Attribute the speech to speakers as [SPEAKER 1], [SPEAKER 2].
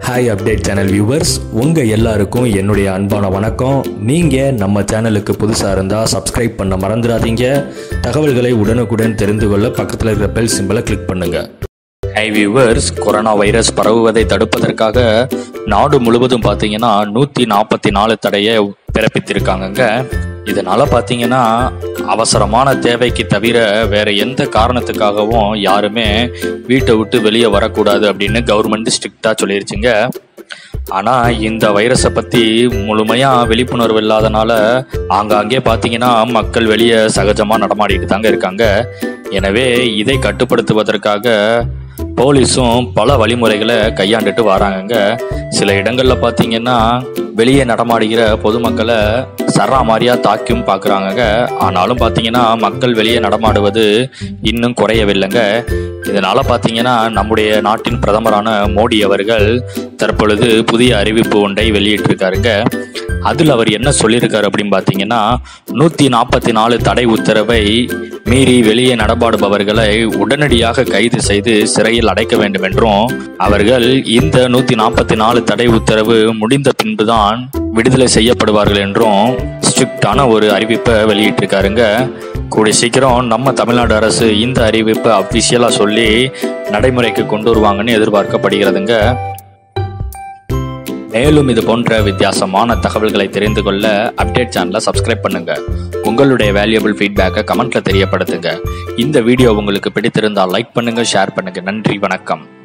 [SPEAKER 1] Hi update channel viewers, உங்கள் எல்லாருக்கும் என்னுடைய அன்பான வணக்கம். நீங்கள் நம்ம சேனலுக்கு புதுசாக இருந்தால் சப்ஸ்கிரைப் பண்ண மறந்துடாதீங்க. தகவல்களை உடனுக்குடன் தெரிந்து கொள்ள பக்கத்தில் இருக்கிற பெல் சிம்பலை கிளிக் பண்ணுங்கள். ஹாய் வியூவர்ஸ், கொரோனா வைரஸ் பரவுவதை தடுப்பதற்காக நாடு முழுவதும் பார்த்தீங்கன்னா 144 தடையை பிறப்பித்திருக்காங்க. இதனால பார்த்தீங்கன்னா அவசரமான தேவைக்கு தவிர வேற எந்த காரணத்துக்காகவும் யாருமே வீட்டை விட்டு வெளியே வரக்கூடாது அப்படின்னு கவர்மெண்ட் ஸ்ட்ரிக்டா சொல்லிருச்சுங்க. ஆனால் இந்த வைரஸை பற்றி முழுமையாக விழிப்புணர்வு இல்லாதனால ஆங்காங்கே பார்த்தீங்கன்னா மக்கள் வெளியே சகஜமாக நடமாடிட்டு தாங்க இருக்காங்க. எனவே இதை கட்டுப்படுத்துவதற்காக போலீஸும் பல வழிமுறைகளை கையாண்டுட்டு வராங்க. சில இடங்களில் பார்த்தீங்கன்னா வெளியே நடமாடுகிற பொதுமக்களை சராமாரியா தாக்கியும் பார்க்குறாங்க. ஆனாலும் பார்த்தீங்கன்னா மக்கள் வெளியே நடமாடுவது இன்னும் குறையவில்லைங்க. இதனால பார்த்தீங்கன்னா நம்முடைய நாட்டின் பிரதமரான மோடி அவர்கள் தற்பொழுது புதிய அறிவிப்பு ஒன்றை வெளியிட்டிருக்காருங்க. அதில் அவர் என்ன சொல்லியிருக்காரு அப்படின்னு பார்த்தீங்கன்னா 144 தடை உத்தரவை மீறி வெளியே நடமாடுபவர்களை உடனடியாக கைது செய்து சிறையில் அடைக்க வேண்டும் என்றும், அவர்கள் இந்த 144 தடை உத்தரவு முடிந்த பின்புதான் விடுதலை செய்யப்படுவார்கள் என்றும் ஸ்ட்ரிக்டான ஒரு அறிவிப்பை வெளியிட்டிருக்காருங்க. கூடிய சீக்கிரம் நம்ம தமிழ்நாடு அரசு இந்த அறிவிப்பை அஃபிஷியலாக சொல்லி நடைமுறைக்கு கொண்டு வருவாங்கன்னு எதிர்பார்க்கப்படுகிறதுங்க. மேலும் இது போன்ற வித்தியாசமான தகவல்களை தெரிந்து கொள்ள அப்டேட் சேனலை சப்ஸ்கிரைப் பண்ணுங்க. உங்களுடைய வேல்யூபிள் ஃபீட்பேக்கை கமெண்ட்ல தெரியப்படுத்துங்க. இந்த வீடியோ உங்களுக்கு பிடித்திருந்தால் லைக் பண்ணுங்க, ஷேர் பண்ணுங்க. நன்றி, வணக்கம்.